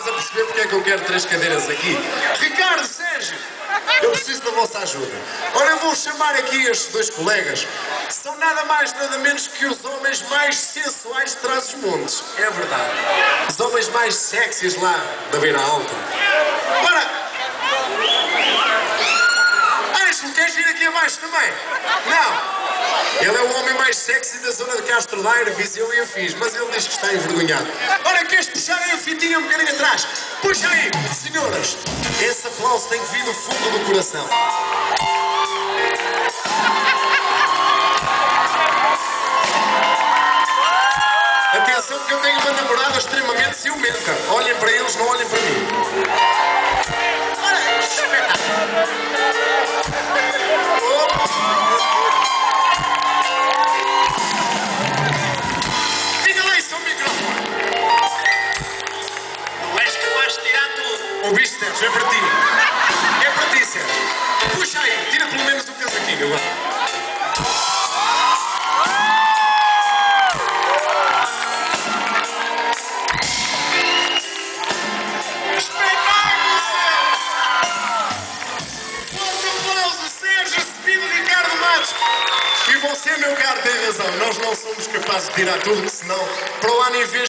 a perceber porque é que eu quero 3 cadeiras aqui. Ricardo, Sérgio, eu preciso da vossa ajuda. Ora, eu vou chamar aqui estes 2 colegas. São nada mais, nada menos que os homens mais sensuais de Trás-os-Montes. É verdade. Os homens mais sexys lá da Beira Alta. Ora, Ângelo, queres vir aqui abaixo também? Não. Ele é o homem mais sexy da zona de Castro Daire, Viseu e afins, mas ele diz que está envergonhado. Ora, queres puxar aí a fitinha um bocadinho atrás? Puxa aí, senhoras. Esse aplauso tem que vir do fundo do coração. Atenção que eu tenho uma namorada extremamente ciumenta. Olhem para eles, não olhem para mim. Ora, espetáculo. Ouviste, Sérgio? É para ti. É para ti, Sérgio. Puxa aí, tira pelo menos o casaquinho agora. Espetáculo, Sérgio! Forte aplauso, Sérgio Cepido, Ricardo Matos. E você, meu caro, tem razão. Nós não somos capazes de tirar tudo, que senão, para o ano em vez